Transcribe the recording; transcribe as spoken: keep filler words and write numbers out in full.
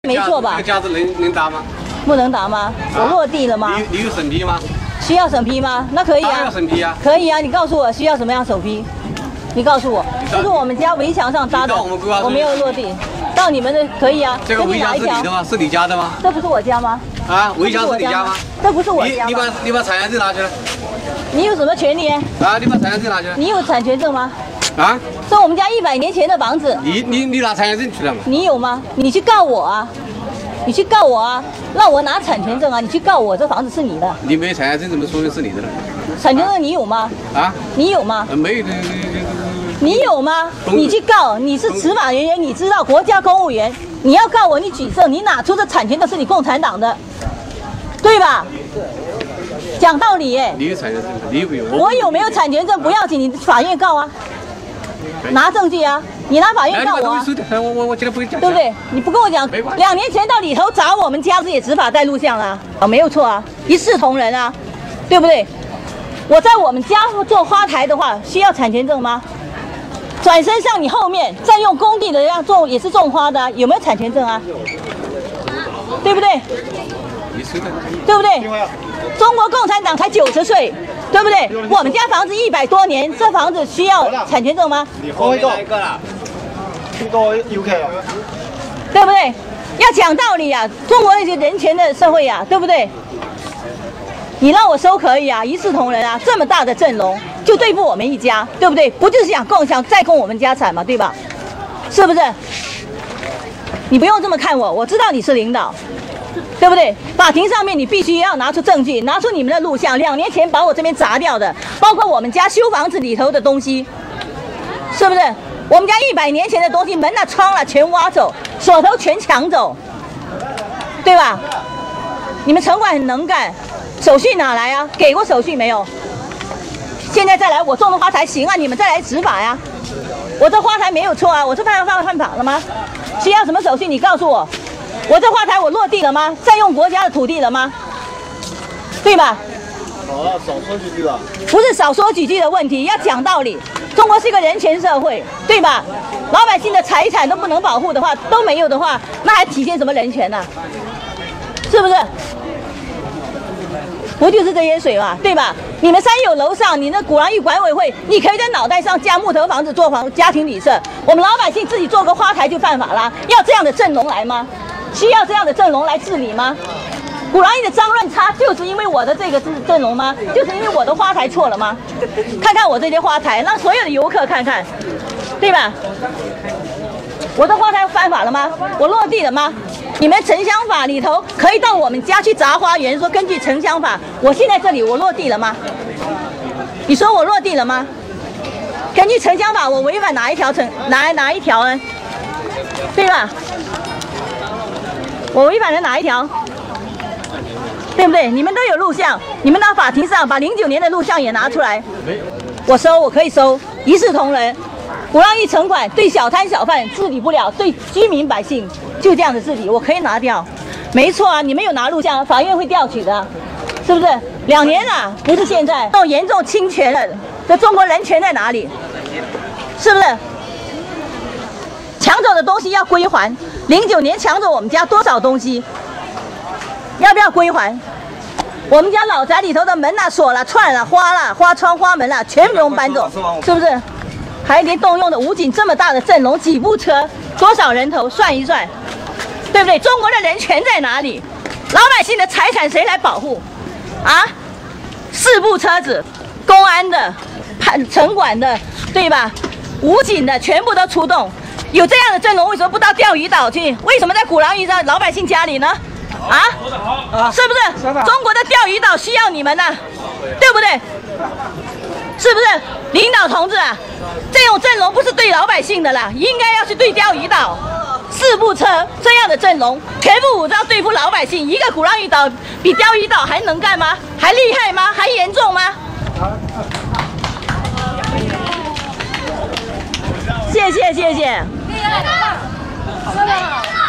没错吧？ 这个价值能能答吗？ 不能答吗？我落地了吗？ 你你有审批吗？ 需要审批吗？那可以啊。 要审批啊。 可以啊，你告诉我需要什么样审批？你告诉我，这是我们家围墙上搭的，我没有落地。到你们的可以啊。 这个围墙是你的吗？是你家的吗？ 这不是我家吗？ 啊，围墙是你家吗？ 这不是我家。 你你把你把产权证拿去了。 你有什么权利？ 啊，你把产权证拿去了。 你有产权证吗？ 啊？ 是我们家一百年前的房子。 你你你拿产权证去了吗？ 你有吗？你去告我啊！你去告我啊！让我拿产权证啊！你去告我，这房子是你的。 你没有产权证，怎么说明是你的呢？ 产权证你有吗？ 啊？ 你有吗？ 呃、没有。 你有吗？你去告，你是执法人员，你知道国家公务员，你要告我，你举证，你拿出这产权证是你共产党的，对吧？讲道理耶。 你有产权证，你有没有？ 我有没有产权证不要紧，你法院告啊，拿证据啊，你拿法院告我啊。 我我我今天不跟你讲， 对不对？你不跟我讲，两年前到里头找我们家也执法带录像了啊，没有错啊，一视同仁啊，对不对？我在我们家做花台的话，需要产权证吗？转身向你后面占用工地的要种也是种花的、啊，有没有产权证啊？对不对？对不对？中国共产党才九十岁，对不对？我们家房子一百多年，这房子需要产权证吗？ 你后面一个啦，最多要求， 对不对？要讲道理啊，中国是人权的社会啊，对不对？你让我收可以啊，一视同仁啊，这么大的阵容。就对付我们一家，对不对？不就是想共享再共我们家产嘛，对吧？是不是？你不用这么看我，我知道你是领导，对不对？法庭上面你必须要拿出证据，拿出你们的录像，两年前把我这边砸掉的，包括我们家修房子里头的东西，是不是？我们家一百年前的东西，门啊窗啊全挖走，锁头全抢走，对吧？你们城管很能干，手续哪来啊？给过手续没有？现在再来，我种的花台行啊，你们再来执法呀！我这花台没有错啊，我这犯犯犯法了吗？需要什么手续？你告诉我。我这花台我落地了吗？占用国家的土地了吗？对吧？ 好了，少说几句了。 不是少说几句的问题，要讲道理。中国是一个人权社会，对吧？老百姓的财产都不能保护的话，都没有的话，那还体现什么人权呢、啊？是不是？不就是这些水嘛，对吧？你们三友楼上，你那鼓浪屿管委会，你可以在脑袋上加木头房子做房家庭旅社，我们老百姓自己做个花台就犯法啦？要这样的阵容来吗？需要这样的阵容来治理吗？鼓浪屿的脏乱差就是因为我的这个阵容吗？就是因为我的花台错了吗？看看我这些花台，让所有的游客看看，对吧？我的花台犯法了吗？我落地了吗？你们城乡法里头可以到我们家去砸花园，说根据城乡法，我现在这里我落地了吗？你说我落地了吗？根据城乡法，我违反哪一条城哪哪一条呢？对吧？我违反了哪一条？对不对？你们都有录像，你们到法庭上把零九年的录像也拿出来。我收，我可以收，一视同仁。鼓浪屿城管对小摊小贩治理不了，对居民百姓就这样的治理，我可以拿掉。没错啊，你们有拿录像，法院会调取的，是不是？两年了，不是现在，都严重侵权了。这中国人权在哪里？是不是？抢走的东西要归还。零九年抢走我们家多少东西？要不要归还？我们家老宅里头的门啊、锁了、串了、花了、花窗、花门了，全部都搬走，是不是？还得动用的武警这么大的阵容，几部车，多少人头，算一算，对不对？中国的人权在哪里？老百姓的财产谁来保护？啊，四部车子，公安的、判城管的，对吧？武警的全部都出动。有这样的阵容，为什么不到钓鱼岛去？为什么在鼓浪屿上老百姓家里呢？啊，是不是？中国的钓鱼岛需要你们呢，对不对？是不是？领导同志啊，这种阵容不是对老百姓的啦，应该要去对钓鱼岛。四部车这样的阵容，全部武装对付老百姓，一个鼓浪屿岛比钓鱼岛还能干吗？还厉害吗？还严重吗？谢谢谢谢。